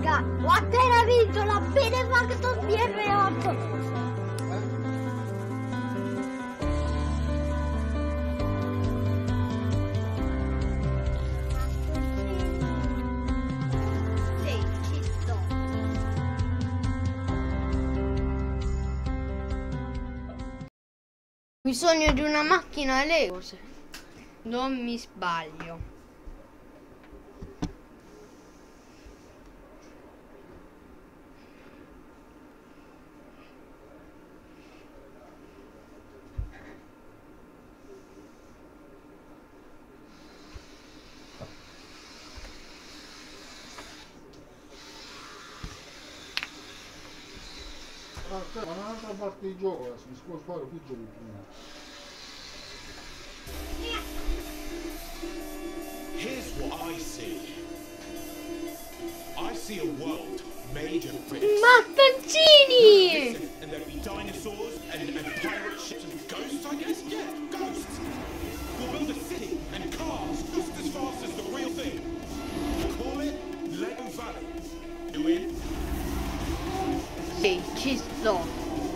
raga, ho appena vinto la Benefactor BR8. Ho bisogno di una macchina Lego, se non mi sbaglio. Ma un'altra parte di gioco adesso, mi si può fare più giochi prima. Here's what I see. I see a world made of bricks. Mattoncini! And there'd be dinosaurs and pirate ships and ghosts, I guess? Yeah, ghosts. We'll build a city and cars just as fast as the real thing. Call it Lego Valley. You in? Sì, ci sto.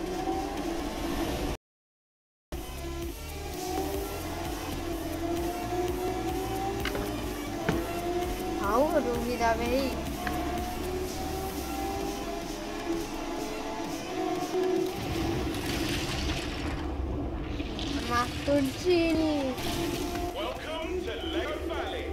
Auguri da me. Mattoncini. Welcome to Lego Valley.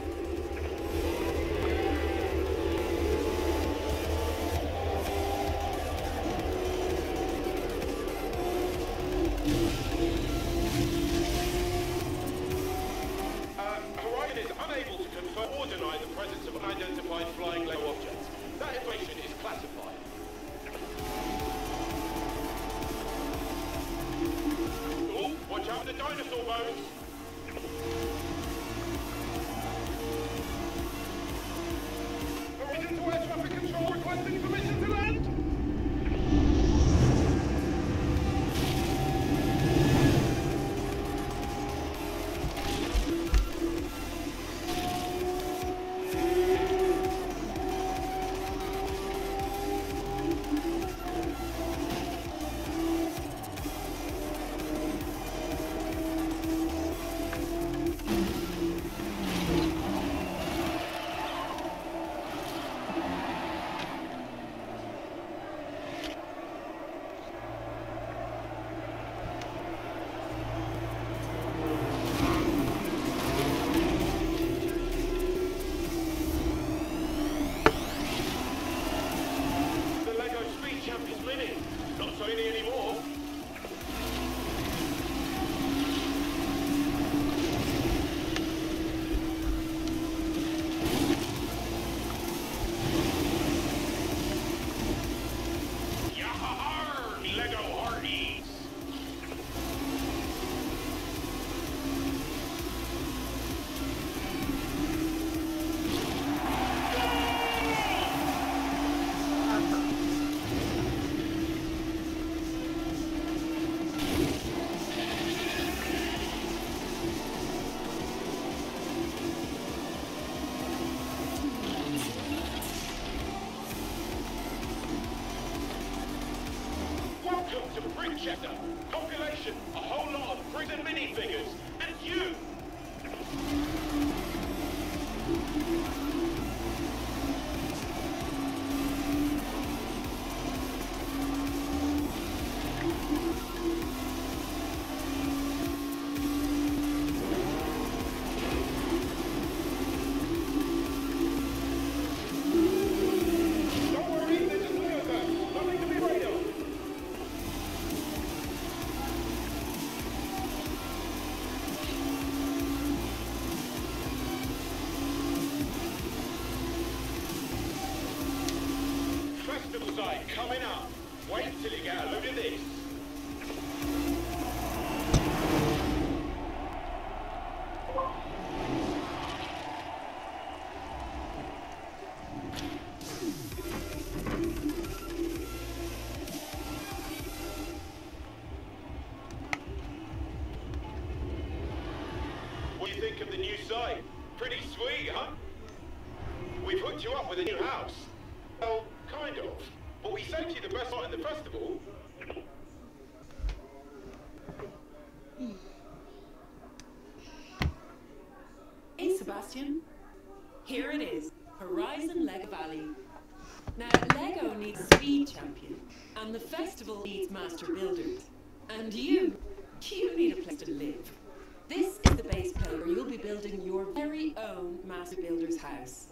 Horizon is unable to confirm or deny the presence of unidentified flying Lego objects. That information is classified. Oh, watch out for the dinosaur bones. Horizon to air traffic control requesting permission to land. Welcome to Brickchester. Population, a whole lot of prison minifigures, and you! Don't worry, they're just Legos. Nothing to be afraid of. Festival site coming up. Wait till you get a load of this. What do you think of the new site? Pretty sweet, huh? We've hooked you up with a new house. Well, kind of. But we sent you the best spot in the festival. Hey, Sebastian. Here it is, Horizon Lego Valley. Now, Lego needs a speed champion, and the festival needs master builders. And you need a place to live. This is the base play where you'll be building your very own master builder's house.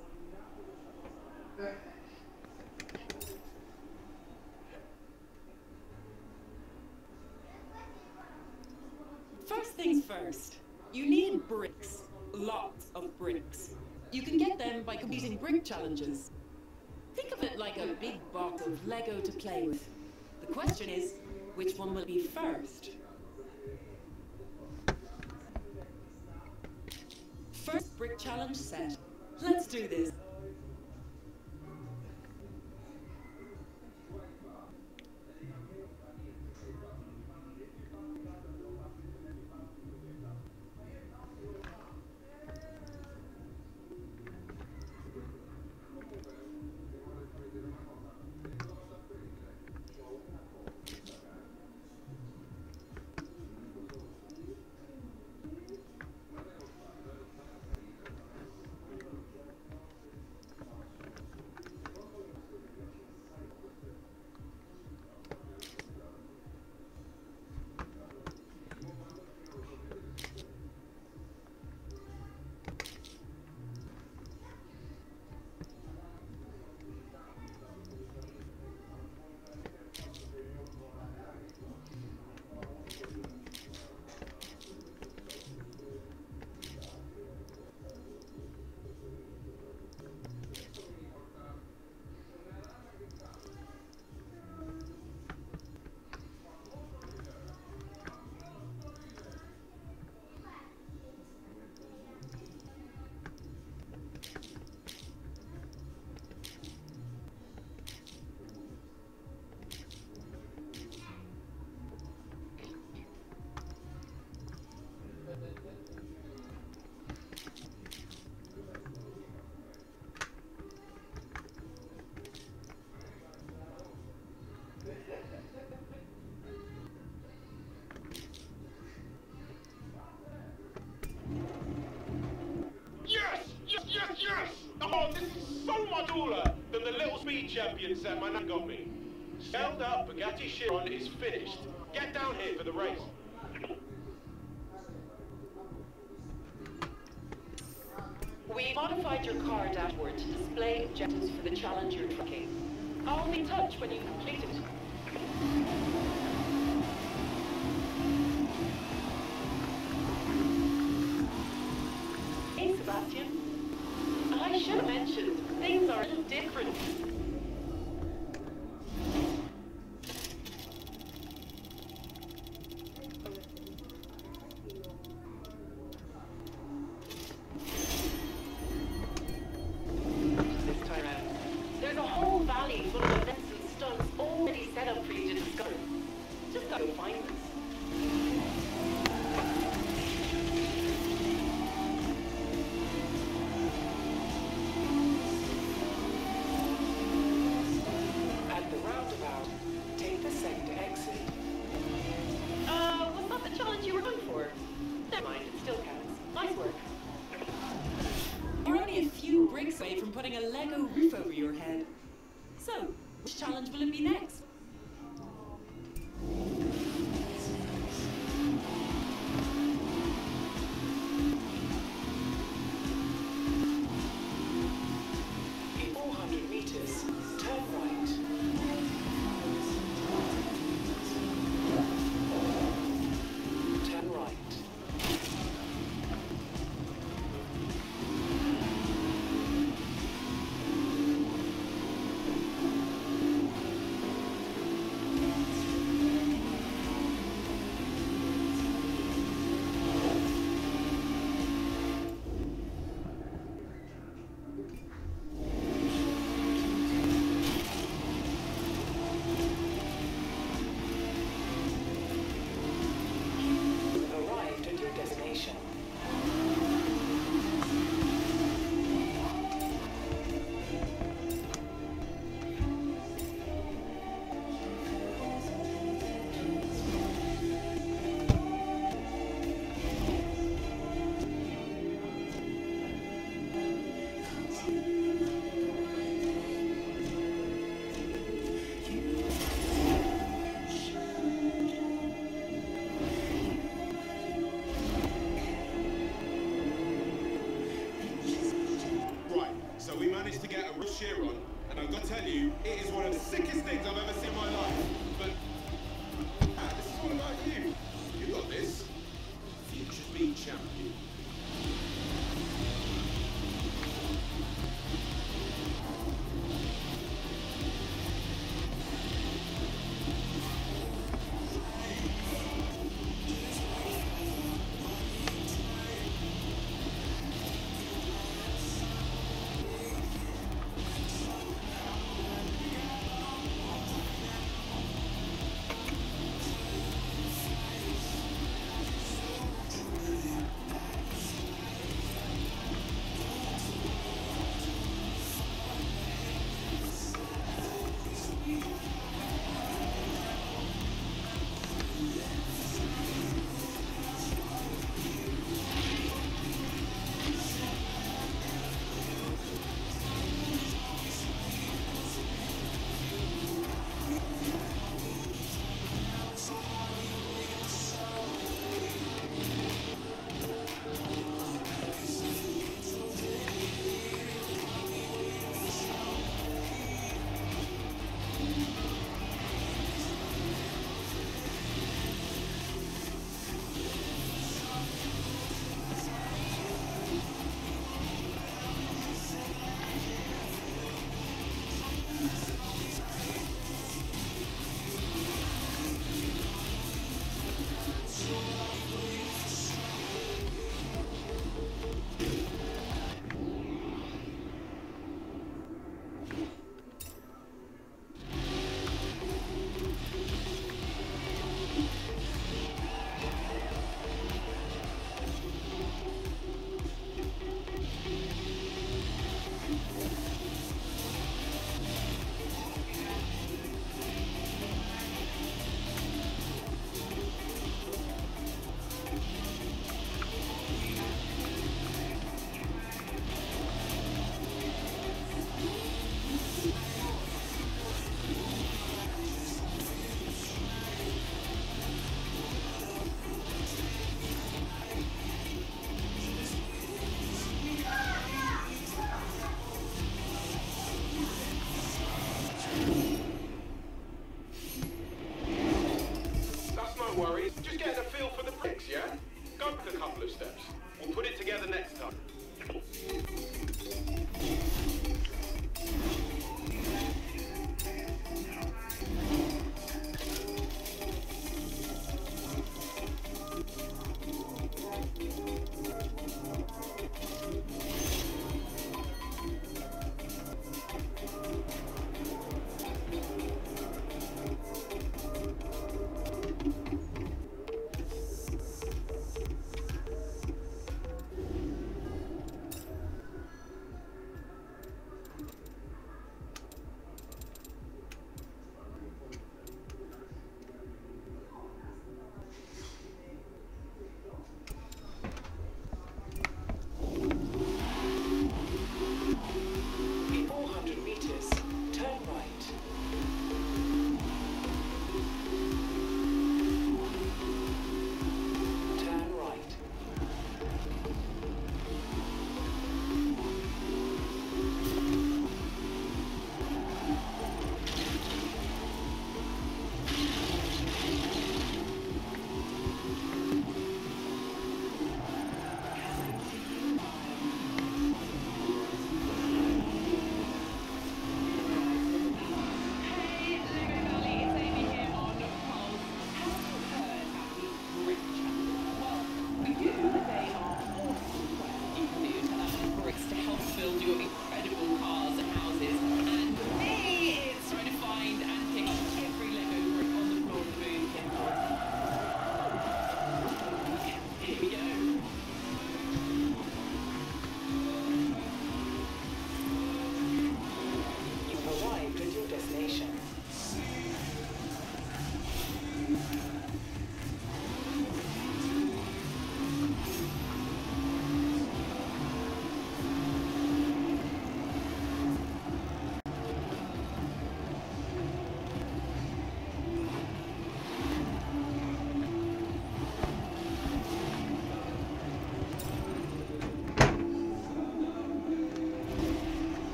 First things first, you need bricks. Lots of bricks. You can get them by completing brick challenges. Think of it like a big box of Lego to play with. The question is, which one will be first? First brick challenge set. Let's do this. Yes! Oh, this is so much cooler than the little speed champion set my nan got me. Scaled up Bugatti Chiron is finished. Get down here for the race. We modified your car dashboard to display objectives for the challenge you're tracking. I'll be in touch when you complete it. Hey, Sebastian. I should have mentioned, things are a little different. This time around, there's a whole valley full of events and stunts already set up for you to discover. Just gotta go find them. Was that the challenge you were going for? Never mind, it still counts. Nice work. You're only a few bricks away from putting a Lego roof over your head. So, which challenge will it be next? In 400 meters, turn right. Turn right. get a real shear on, and I've got to tell you, it is one of the sickest things I've ever seen in my life. But this is all about you. You got this. Future speed champion.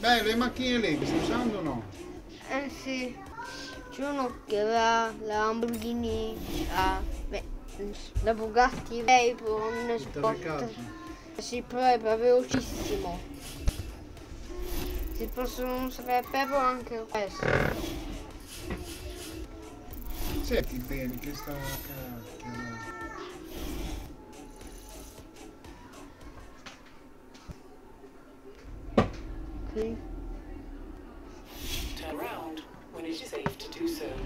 Beh, le macchine lì che stai usando o no? Eh sì, c'è uno che aveva la Lamborghini, la Bugatti Veyron Sport. Terricato. Sì, però è velocissimo. Si possono usare proprio anche questo. Senti bene che sta cacchio. Qui. Turn around when it is safe to do so.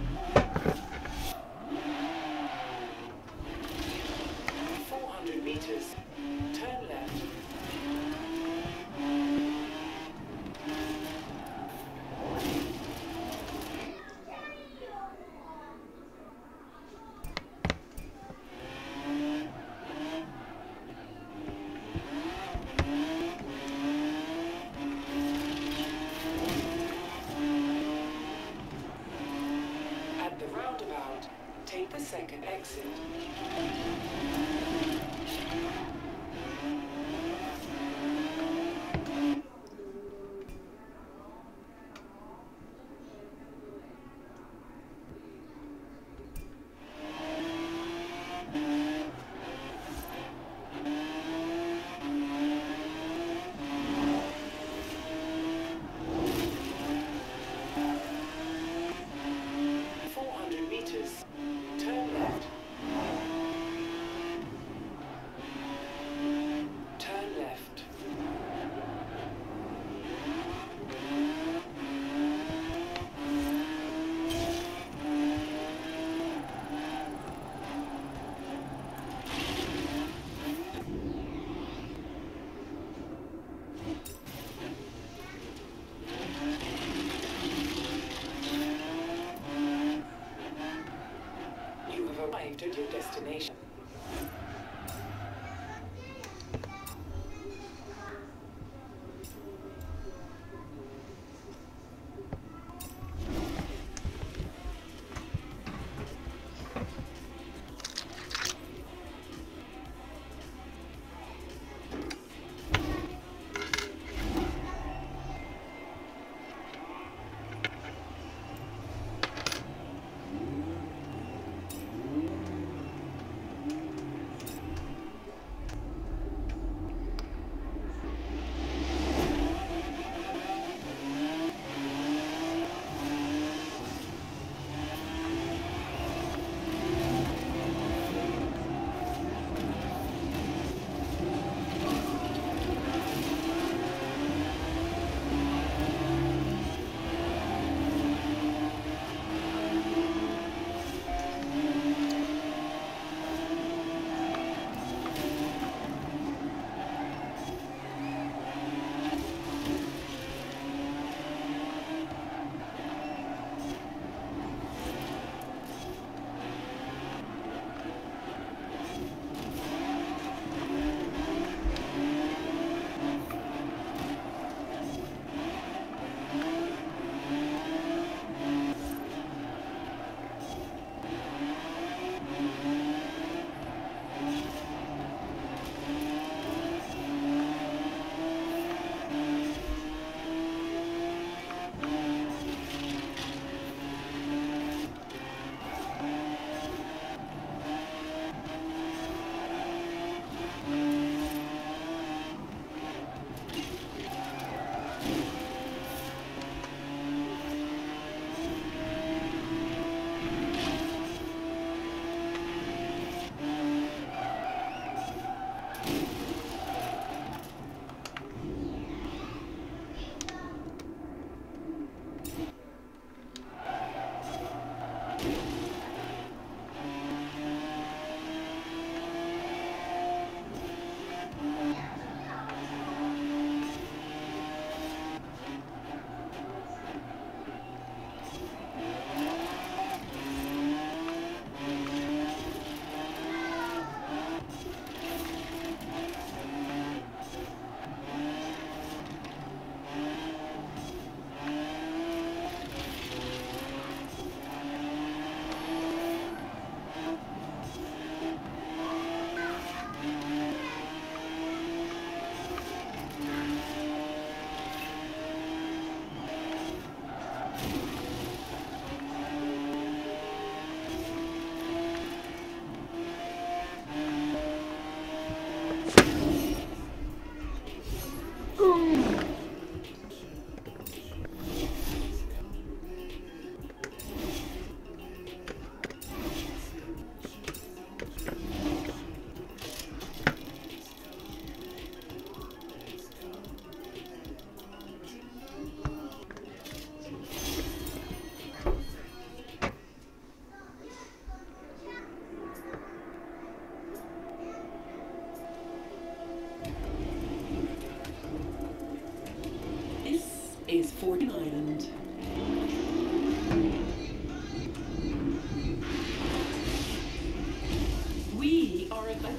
400 meters. Turn left. At the roundabout, take the second exit. Turn left. Turn left. You have arrived at your destination.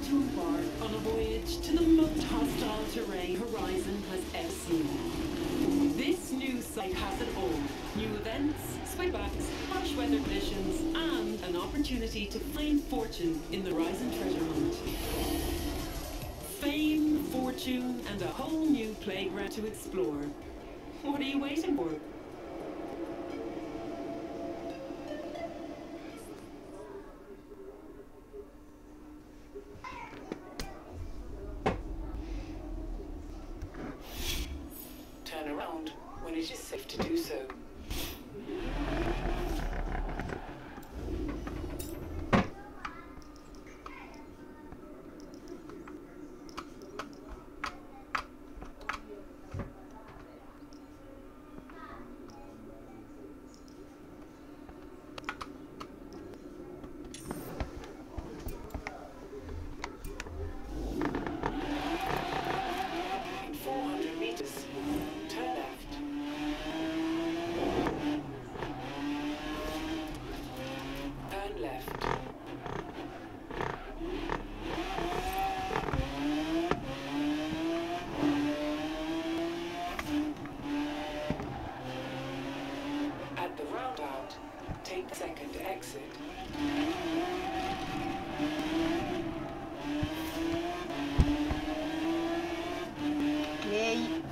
about to embark on a voyage to the most hostile terrain Horizon has ever seen. This new site has it all. New events, switchbacks, harsh weather conditions, and an opportunity to find fortune in the Horizon treasure hunt. Fame, fortune, and a whole new playground to explore. What are you waiting for? Turn around when it is safe to do so. In 400 meters, turn left. Turn left. At the roundabout, take the second exit. Yay.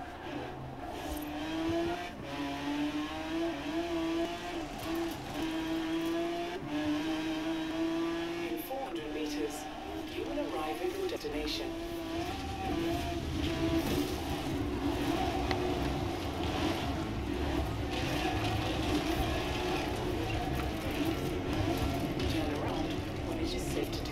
In 400 meters, you will arrive at your destination. Turn around when it is safe to do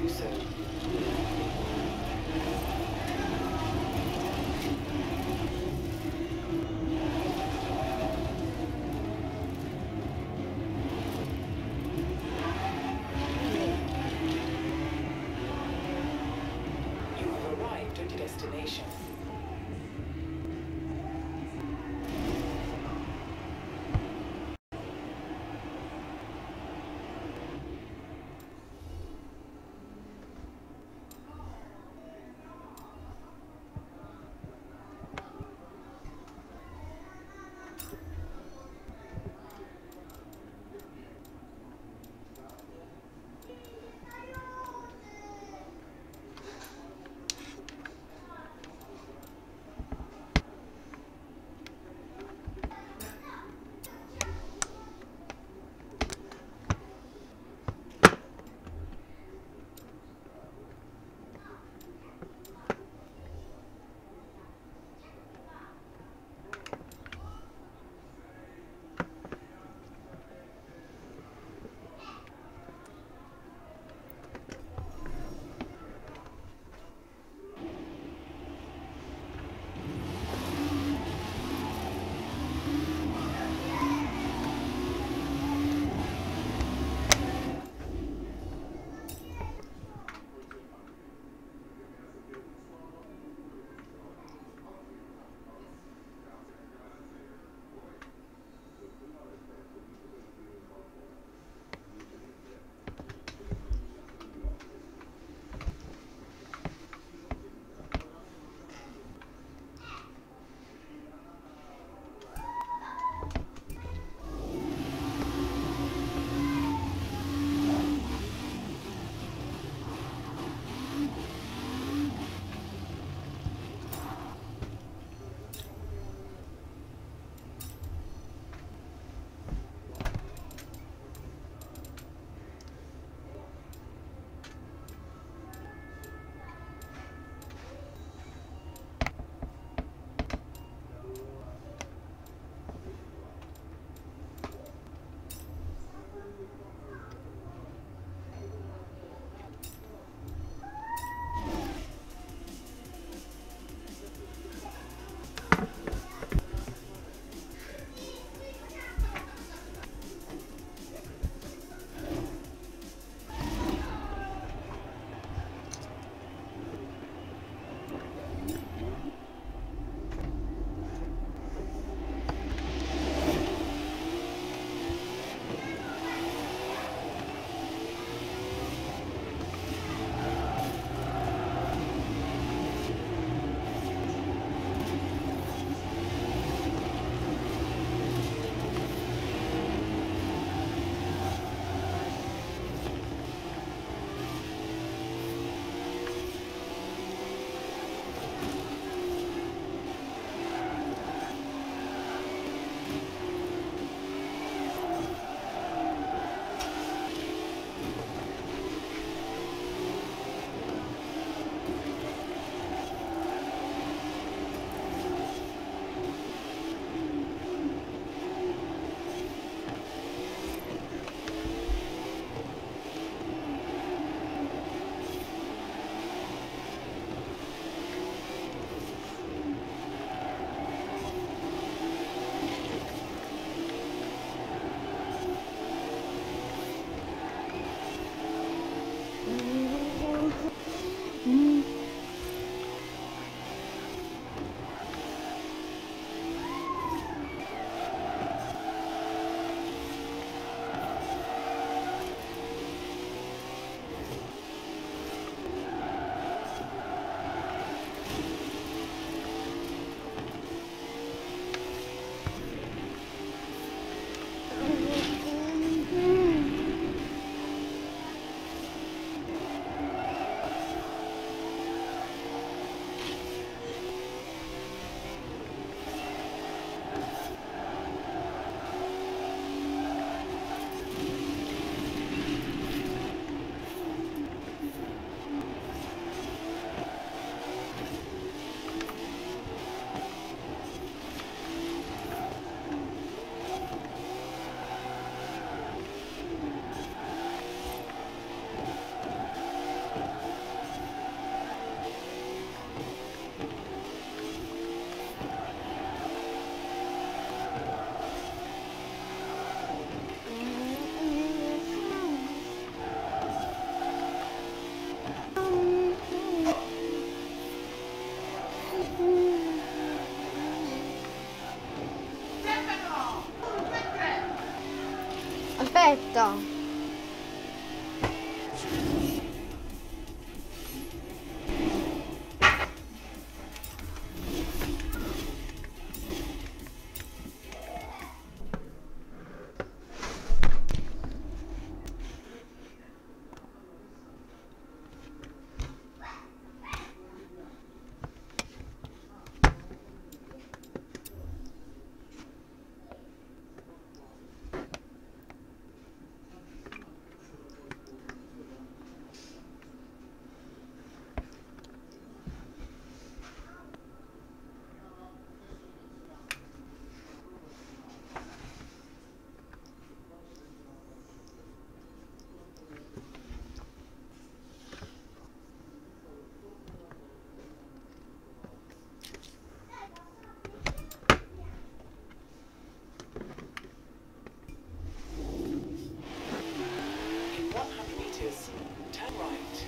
aspetta. In 100 meters, turn right.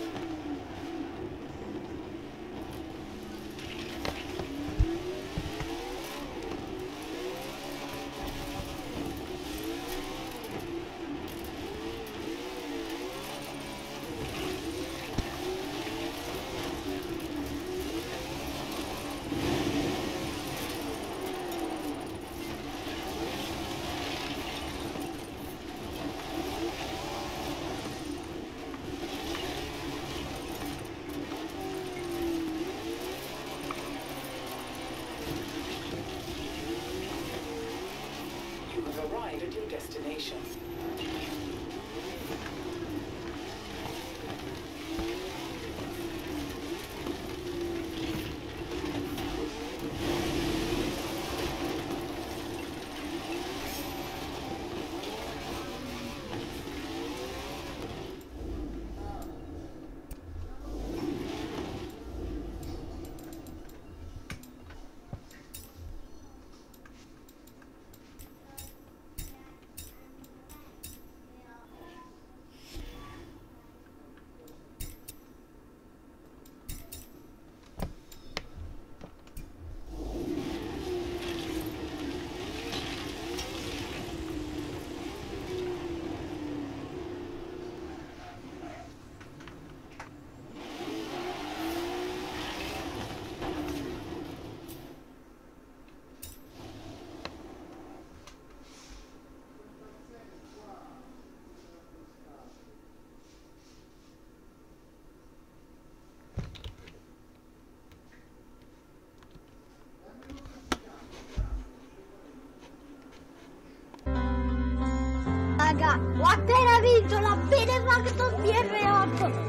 You have arrived at your destination. Raga, ho appena vinto la Benefactor BF8.